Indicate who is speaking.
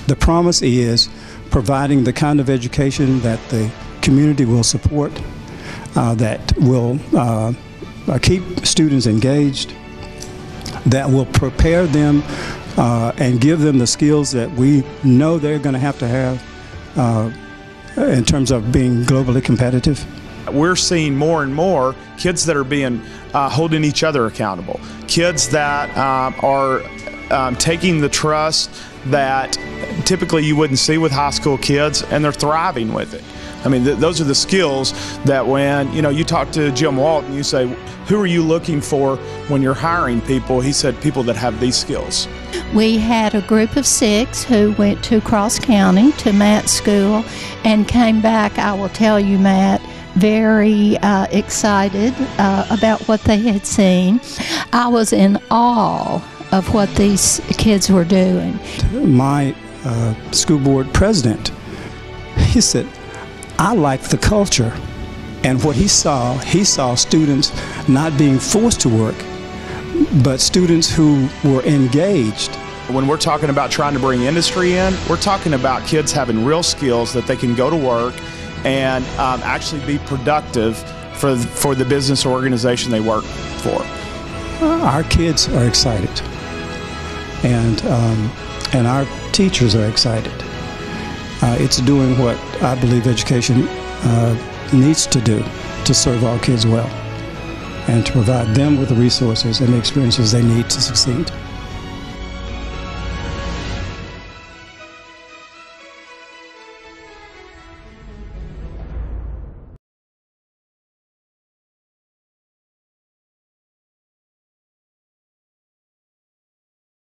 Speaker 1: The promise is providing the kind of education that the community will support, that will keep students engaged, that will prepare them and give them the skills that we know they're going to have in terms of being globally competitive.
Speaker 2: We're seeing more and more kids that are being holding each other accountable, kids that are taking the trust that typically you wouldn't see with high school kids, and they're thriving with it. I mean, those are the skills that when you talk to Jim Walton, you say, who are you looking for when you're hiring people? He said, people that have these skills.
Speaker 3: We had a group of 6 who went to Cross County to Matt's school and came back, I will tell you, Matt, very excited about what they had seen. I was in awe of what these kids were doing.
Speaker 1: My school board president, he said, I like the culture. And what he saw students not being forced to work, but students who were engaged.
Speaker 2: When we're talking about trying to bring industry in, we're talking about kids having real skills that they can go to work and actually be productive for the business or organization they work for.
Speaker 1: Our kids are excited, and our teachers are excited. It's doing what I believe education needs to do to serve all kids well and to provide them with the resources and the experiences they need to succeed.